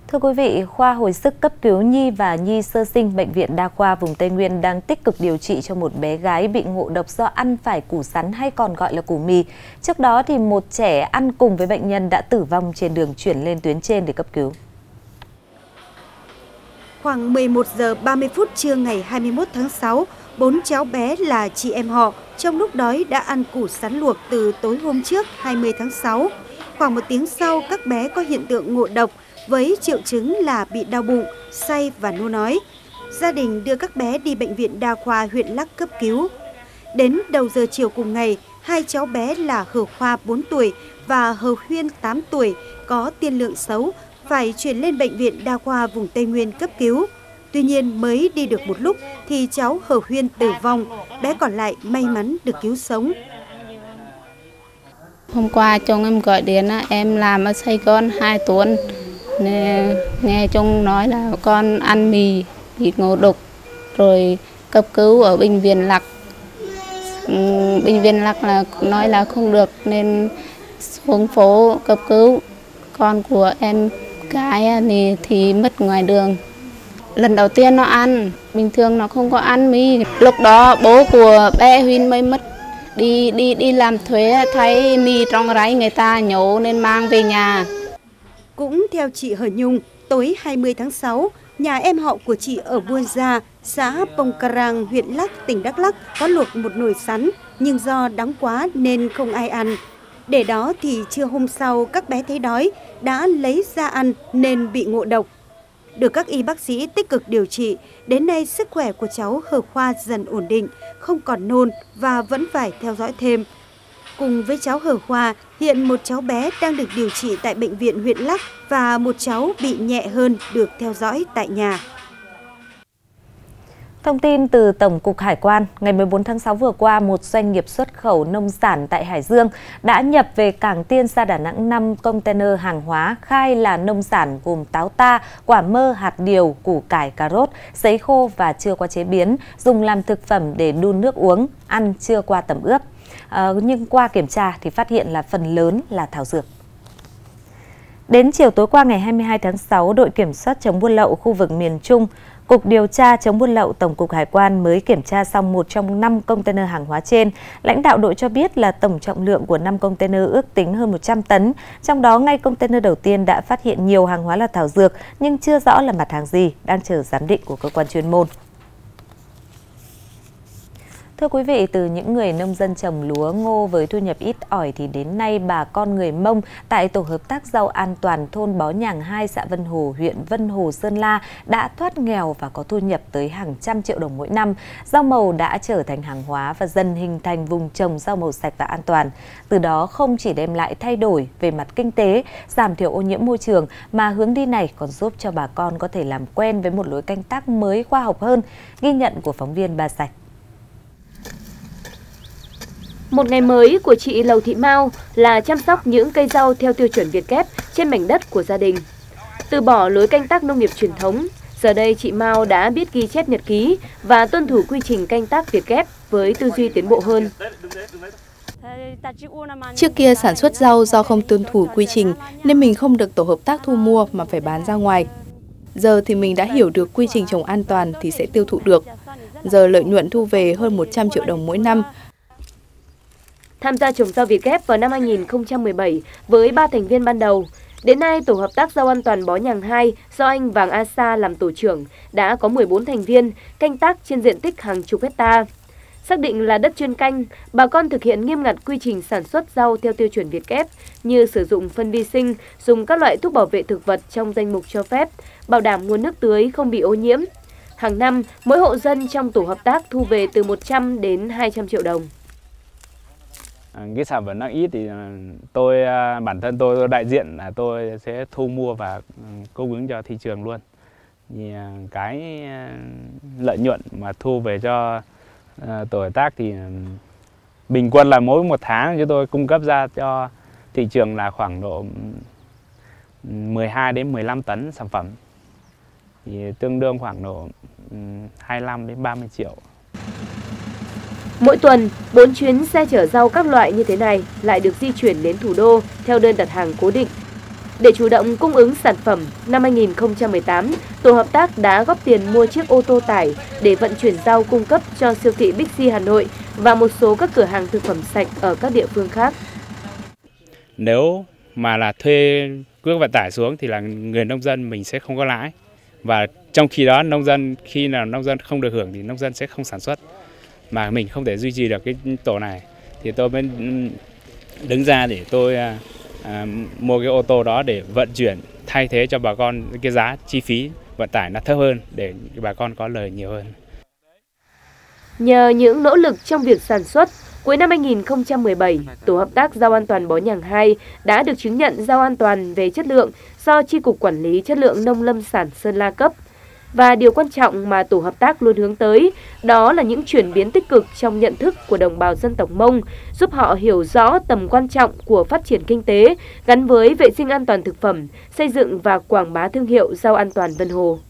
Thưa quý vị, khoa hồi sức cấp cứu nhi và nhi sơ sinh Bệnh viện Đa khoa vùng Tây Nguyên đang tích cực điều trị cho một bé gái bị ngộ độc do ăn phải củ sắn hay còn gọi là củ mì. Trước đó thì một trẻ ăn cùng với bệnh nhân đã tử vong trên đường chuyển lên tuyến trên để cấp cứu. Khoảng 11 giờ 30 phút trưa ngày 21 tháng 6, 4 cháu bé là chị em họ trong lúc đói đã ăn củ sắn luộc từ tối hôm trước 20 tháng 6. Khoảng một tiếng sau, các bé có hiện tượng ngộ độc với triệu chứng là bị đau bụng, say và nôn ói. Gia đình đưa các bé đi Bệnh viện Đa khoa huyện Lắc cấp cứu. Đến đầu giờ chiều cùng ngày, hai cháu bé là Hờ Khoa 4 tuổi và Hờ Huyên 8 tuổi có tiên lượng xấu, phải chuyển lên Bệnh viện Đa khoa vùng Tây Nguyên cấp cứu. Tuy nhiên mới đi được một lúc thì cháu Hờ Huyên tử vong, bé còn lại may mắn được cứu sống. Hôm qua chồng em gọi đến, em làm ở Sài Gòn 2 tuần. Nghe chồng nói là con ăn mì bị ngộ độc rồi cấp cứu ở bệnh viện Lắc. Bệnh viện Lắc là nói là không được nên xuống phố cấp cứu. Con của em gái thì mất ngoài đường. Lần đầu tiên nó ăn, bình thường nó không có ăn mì. Lúc đó bố của bé Huyên mới mất. Đi làm thuế thấy mì trong ráy người ta nhổ nên mang về nhà. Cũng theo chị Hờ Nhung, tối 20 tháng 6, nhà em họ của chị ở Buôn Gia, xã Pông Carang, huyện Lắc, tỉnh Đắk Lắk có luộc một nồi sắn, nhưng do đắng quá nên không ai ăn. Để đó thì trưa hôm sau các bé thấy đói, đã lấy ra ăn nên bị ngộ độc. Được các y bác sĩ tích cực điều trị, đến nay sức khỏe của cháu Hờ Khoa dần ổn định, không còn nôn và vẫn phải theo dõi thêm. Cùng với cháu Hờ Khoa, hiện một cháu bé đang được điều trị tại bệnh viện huyện Lắc và một cháu bị nhẹ hơn được theo dõi tại nhà. Thông tin từ Tổng cục Hải quan, ngày 14 tháng 6 vừa qua, một doanh nghiệp xuất khẩu nông sản tại Hải Dương đã nhập về cảng Tiên Sa Đà Nẵng 5 container hàng hóa khai là nông sản gồm táo ta, quả mơ, hạt điều, củ cải, cà rốt, sấy khô và chưa qua chế biến, dùng làm thực phẩm để đun nước uống, ăn chưa qua tẩm ướp. Nhưng qua kiểm tra thì phát hiện là phần lớn là thảo dược. Đến chiều tối qua ngày 22 tháng 6, đội kiểm soát chống buôn lậu khu vực miền Trung, Cục Điều tra chống buôn lậu Tổng cục Hải quan mới kiểm tra xong một trong 5 container hàng hóa trên. Lãnh đạo đội cho biết là tổng trọng lượng của 5 container ước tính hơn 100 tấn. Trong đó, ngay container đầu tiên đã phát hiện nhiều hàng hóa là thảo dược, nhưng chưa rõ là mặt hàng gì, đang chờ giám định của cơ quan chuyên môn. Thưa quý vị, từ những người nông dân trồng lúa ngô với thu nhập ít ỏi thì đến nay bà con người Mông tại Tổ hợp tác rau an toàn thôn Bó Nhàng 2, xã Vân Hồ, huyện Vân Hồ, Sơn La đã thoát nghèo và có thu nhập tới hàng trăm triệu đồng mỗi năm. Rau màu đã trở thành hàng hóa và dần hình thành vùng trồng rau màu sạch và an toàn. Từ đó không chỉ đem lại thay đổi về mặt kinh tế, giảm thiểu ô nhiễm môi trường, mà hướng đi này còn giúp cho bà con có thể làm quen với một lối canh tác mới khoa học hơn. Ghi nhận của phóng viên Ba Sạch. Một ngày mới của chị Lầu Thị Mao là chăm sóc những cây rau theo tiêu chuẩn Việt Gap trên mảnh đất của gia đình. Từ bỏ lối canh tác nông nghiệp truyền thống, giờ đây chị Mao đã biết ghi chép nhật ký và tuân thủ quy trình canh tác Việt Gap với tư duy tiến bộ hơn. Trước kia sản xuất rau do không tuân thủ quy trình nên mình không được tổ hợp tác thu mua mà phải bán ra ngoài. Giờ thì mình đã hiểu được quy trình trồng an toàn thì sẽ tiêu thụ được. Giờ lợi nhuận thu về hơn 100 triệu đồng mỗi năm. Tham gia trồng rau Việt Gap vào năm 2017 với 3 thành viên ban đầu. Đến nay, Tổ hợp tác rau an toàn Bó Nhàng 2 do anh Vàng A Sa làm tổ trưởng đã có 14 thành viên canh tác trên diện tích hàng chục hecta. Xác định là đất chuyên canh, bà con thực hiện nghiêm ngặt quy trình sản xuất rau theo tiêu chuẩn Việt Gap như sử dụng phân vi sinh, dùng các loại thuốc bảo vệ thực vật trong danh mục cho phép, bảo đảm nguồn nước tưới không bị ô nhiễm. Hàng năm, mỗi hộ dân trong tổ hợp tác thu về từ 100 đến 200 triệu đồng. Cái sản phẩm đang ít thì bản thân tôi đại diện là tôi sẽ thu mua và cung ứng cho thị trường luôn. Thì cái lợi nhuận mà thu về cho tổ hợp tác thì bình quân là mỗi một tháng chúng tôi cung cấp ra cho thị trường là khoảng độ 12 đến 15 tấn sản phẩm. Thì tương đương khoảng độ 25 đến 30 triệu. Mỗi tuần, 4 chuyến xe chở rau các loại như thế này lại được di chuyển đến thủ đô theo đơn đặt hàng cố định. Để chủ động cung ứng sản phẩm, năm 2018, tổ hợp tác đã góp tiền mua chiếc ô tô tải để vận chuyển rau cung cấp cho siêu thị Bixi Hà Nội và một số các cửa hàng thực phẩm sạch ở các địa phương khác. Nếu mà là thuê cước vận tải xuống thì là người nông dân mình sẽ không có lãi. Và trong khi đó khi nào nông dân không được hưởng thì nông dân sẽ không sản xuất. Mà mình không thể duy trì được cái tổ này thì tôi mới đứng ra để tôi mua cái ô tô đó để vận chuyển, thay thế cho bà con cái giá chi phí vận tải nó thấp hơn để bà con có lời nhiều hơn. Nhờ những nỗ lực trong việc sản xuất, cuối năm 2017, Tổ hợp tác Rau an toàn Bó Nhàng 2 đã được chứng nhận rau an toàn về chất lượng do Chi cục Quản lý Chất lượng Nông lâm sản Sơn La cấp. Và điều quan trọng mà tổ hợp tác luôn hướng tới đó là những chuyển biến tích cực trong nhận thức của đồng bào dân tộc Mông, giúp họ hiểu rõ tầm quan trọng của phát triển kinh tế gắn với vệ sinh an toàn thực phẩm, xây dựng và quảng bá thương hiệu rau an toàn Vân Hồ.